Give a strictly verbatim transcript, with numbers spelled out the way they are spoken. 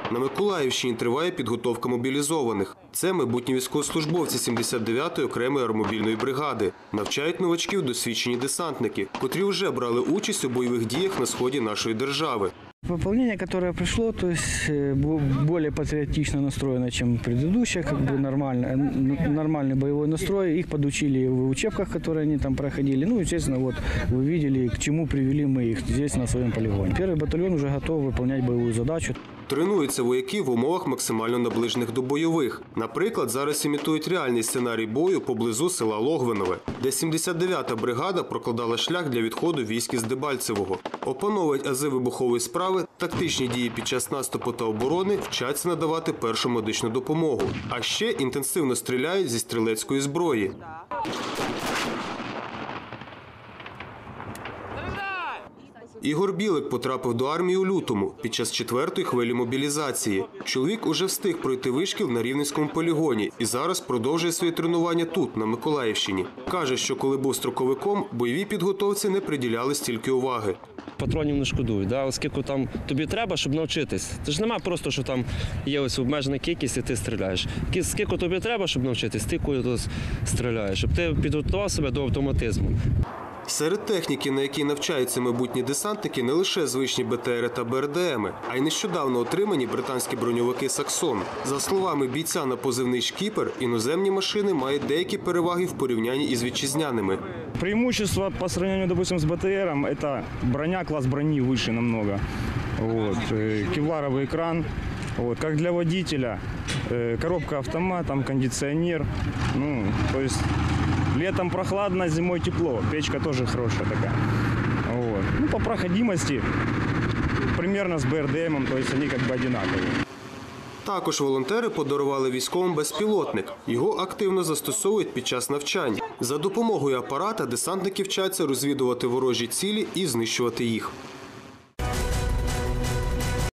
На Миколаївщині триває підготовка мобілізованих. Це майбутні військовослужбовці сімдесят дев'ятої окремої аеромобільної бригади. Навчають новачків досвідчені десантники, котрі вже брали участь у бойових діях на сході нашої держави. Пополнение, которое пришло, то есть более патриотично настроено, чем предыдущее, как бы нормально, нормальный боевой настрой. Их подучили в учебках, которые они там проходили. Ну, естественно, вот вы видели, к чему привели мы их здесь на своем полигоне. Первый батальон уже готов выполнять боевую задачу. Тренуються вояки в умовах максимально наближених до бойових. Наприклад, зараз імітують реальний сценарій бою поблизу села Логвинове, де сімдесят дев'ята бригада прокладала шлях для відходу військ із Дебальцевого. Опановують ази вибухової справи, тактичні дії під час наступу та оборони, вчаться надавати першу медичну допомогу. А ще інтенсивно стріляють зі стрілецької зброї. Ігор Білик потрапив до армії у лютому під час четвертої хвилі мобілізації. Чоловік уже встиг пройти вишкіл на Рівненському полігоні і зараз продовжує свої тренування тут, на Миколаївщині. Каже, що коли був строковиком, бойовій підготовці не приділяли стільки уваги. Патронів не шкодують, да? Оскільки там тобі треба, щоб навчитись. Це ж немає просто, що там є ось обмежена кількість і ти стріляєш. Скільки тобі треба, щоб навчитись, ти коли стріляєш, щоб ти підготував себе до автоматизму. Серед техніки, на якій навчаються майбутні десантники, не лише звичні Бе Те Ери та Бе Ер Де Еми, а й нещодавно отримані британські броньовики «Саксон». За словами бійця на позивний «Шкіпер», іноземні машини мають деякі переваги в порівнянні із вітчизняними. Преимущество по сравнению, допустим, с Бе Те Ером – это броня, класс брони выше намного. Вот. Кевларовый экран. Вот. Как для водителя, коробка автомат, там кондиционер. Ну, то есть летом прохладно, зимой тепло. Печка тоже хорошая такая. Вот. Ну, по проходимости примерно с Бе Ер Де Емом, то есть они как бы одинаковые. Також волонтери подарували військовим безпілотник. Його активно застосовують під час навчань. За допомогою апарата десантники вчаться розвідувати ворожі цілі і знищувати їх.